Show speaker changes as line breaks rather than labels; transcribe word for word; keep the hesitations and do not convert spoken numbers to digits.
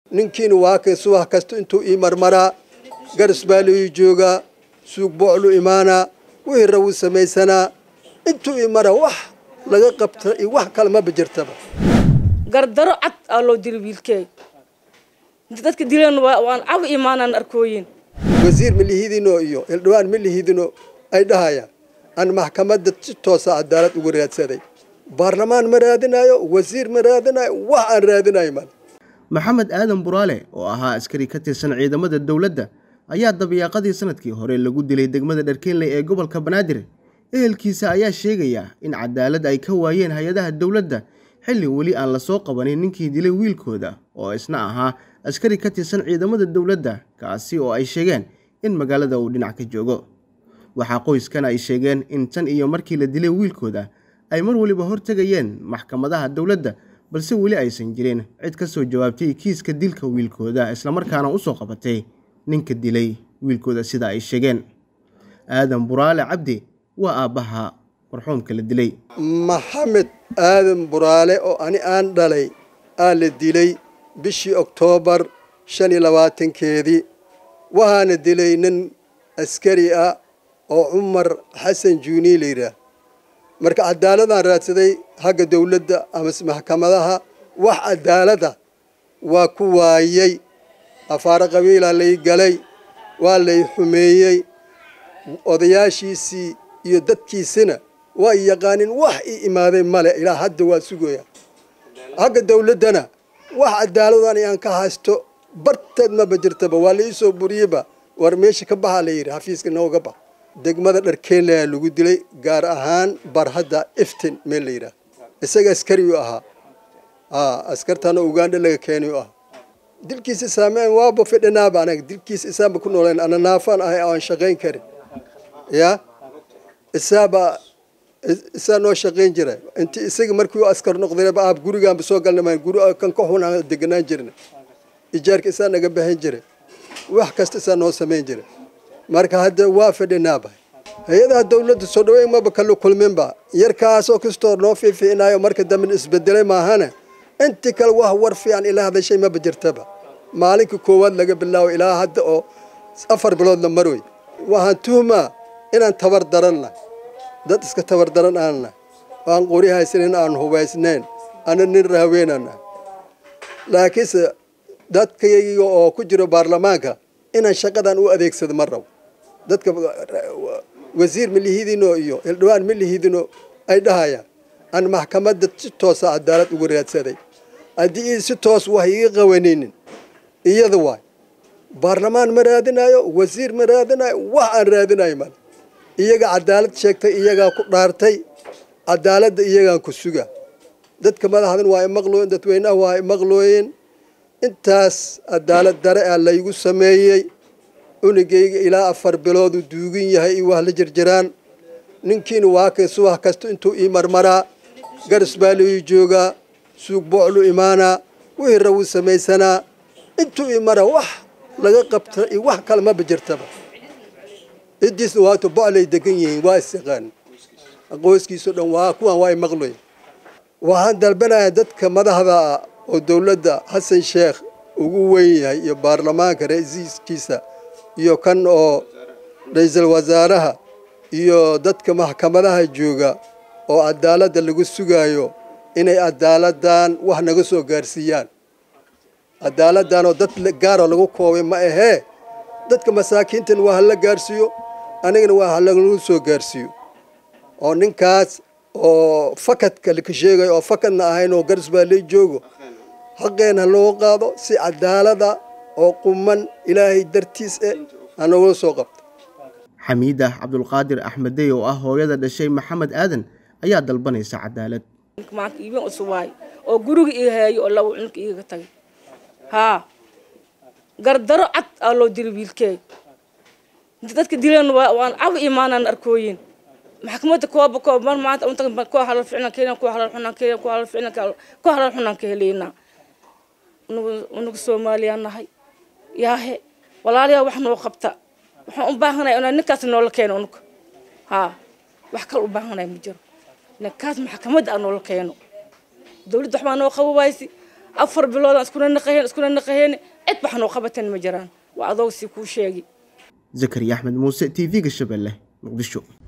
ninkiina waa kay subax kasta intuu ii marmaraa garas baa loo joogaa suuq booclu imaanaa wixii rawu samaysanaa intuu ii mara wax laga qabta iyo wax kale ma bajirtaba
gardaro cad aa loo diri wiilkay dadka dileen waan caw imaanaan arkooyin
wasiir milihidino iyo ildhawaan milihidino ay dhahayaan aan maxkamadda si toos ah cadaalad ugu raadsaday baarlamaan ma raadinayo wasiir ma raadinayo wax aan raadinayo mal
maxamed aadan buraale oo ahaa askari ka tirsan ciidamada dawladda ayaa dabiyaaqadii sanadkii hore lagu dilay degmada Dharkeenley ee gobolka Banaadir ehelkiisa ayaa sheegaya in cadaalad ay ka waayeen hay'adaha dawladda xilli wali aan la soo qabanin ninkii dilay wiilkooda oo isna ahaa askari ka tirsan ciidamada dawladda kaasi oo ay sheegeen in magaalada uu dhinac ka joogo waxa qoyskan ay sheegeen in tan iyo markii la dilay wiilkooda ay mar waliba hortagayeen maxkamadaha dawladda balse wali aysan jirin cid ka soo jawaabtay kiiska dilka wiilkooda isla markaana u soo qabatay ninka dilay wiilkooda sida ay sheegeen aadan buraale cabdi waa aabaha marxuumka la dilay
maxamed aadan buraale oo ani aan dhalay aa la dilay bishii Oktoobar shan iyo labaatan keedii waxaana dilay nin askari ah oo Umar Xasan Juuni leeyahay marka cadaaladaan raadsaday haga dawladda ama maxkamadaha wax cadaalada waa ku waayay afaar qabiil lay galay waa lay xumeeyay odayaashiisii iyo dadkiisina waa yaqaanin wax ii imaaday male ilaa hadda waa sugaya haga dawladana wax cadaaladaan aan ka haysto barteed ma bajirtaba waa la soo buriyaba war meesha ka baxa la yiri xafiiska nooga bax degmada Dharkeenley lagu dilay gaar ahaan barhada iftin meel la yiraahdo isaga askari u ahaa ah askartana Uganda laga keenay ah dilkiisa saameyn waa ba fidnaa baan dilkiisa isaaba ku nooleen ana naafan ah aan shaqeyn karin ya isaaba isa noo shaqeyn jiray intii isaga markii uu askar noqday ba aab guriga aan soo galnay guri kan ka xun aan deganaan jirnay ijaarka isa naga bixin jiray wax kasta isa noo sameyn jiray marka hadda waa fadhinaaba hay'adaha dawladda soo dhaweey ma ba kala kulmeenba yarkaas oo kastoo noo fiifiinayo marka dambe isbedelay maahana inta kale wax war fiican ilaa hada shay ma bajirtaba maalinka koowaad laga bilaabo ilaa hadda oo afar bilood la maroy waxaan tuhmaa inaan tabar daranna dad iska tabar daran aanna aan qori haysanin aan hubaysnayn ana nin raaweenana laakiin dadkayga oo ku jiro baarlamaanka inaan shaqadan u adeegsado marrab dadka wasiir milihidino iyo ildhawaan milihidino ay dhahayaan aan maxkamadda si toos ah cadaalad ugu raadsaday hadii si toos wax iga qawanaynin iyada waay baarlamaan ma raadinayo wasiir ma raadinayo wax aan raadinayo mal iyaga cadaalad sheegtay iyaga ku dhaartay cadaaladda iyaga ku suga dadka madaxdan waa maqlooyin dadweynaha waa maqlooyin intaas cadaalad dare ah la igu sameeyay unigayga ilaa afar bilood uu duugan yahay iyo wax la jirjiraan ninkiina waa kay subax kasta intuu ii marmaraa garas baa loo joogaa suuq booclu imaanaa wixii rawu samaysanaa intuu ii mara wax laga qabta iyo wax kale ma bajirtaba idis waa to boclay degan yihiin waa isaqaan qoyskiisu dhan waa kuwan waa maqlooyin waxaan dalbanayaa dadka madaxda oo dawladda Xasan Sheekh ugu weyn yahay iyo baarlamaanka ra'iiskiisa iyo kan oo ra'iisul wasaaraha iyo dadka maxkamadaha jooga oo cadaaladda lagu sugayo inay cadaaladan wax naga soo gaarsiiyaan cadaaladan oo dad gaar ah lagu koobay ma ahee dadka masaakiintan waa la gaarsiiyo anigana waa lagu soo gaarsiiyo oo ninkaas oo fakadka la ka sheegay oo fakadna ahayn oo garas baa lay joogo xaqeena loo qaado si cadaalada oo quman ilaahay dartiis ee aan uga soo qabto
xamiida cabdulqaadir axmedey oo ah hooyada dhashay maxamed aadan ayaa dalbanaysa cadaalad
maanta iibin uswaay oo guriga ii heeyo oo laba cunka iiga tagay ha gardaro cad aa loo diri wiilkay dadka dileen waan caw imaanaan arkooyin maxkamadda kooba koob mar maanta unta ku halal ficna keenan ku halal xunaan keenan ku halal ficna ku halal xunaan ka heleena unugu Soomaaliyan nahay yaahe walaaliya wax noo qabta waxaan u baahanahay inaan ninkaas nool keeno unugu ha wax kale u baahanahay ma jiro ninkaas maxkamadda aan nool keeno dawladda waxba noo qabobaysi afar bilood aan iskuna naqaheen iskuna naqaheen cid baxno qabatan ma jiraan waa adoog si ku sheegi
Zakariya Axmed Muuse T V-ga Shabeelle Muqdisho.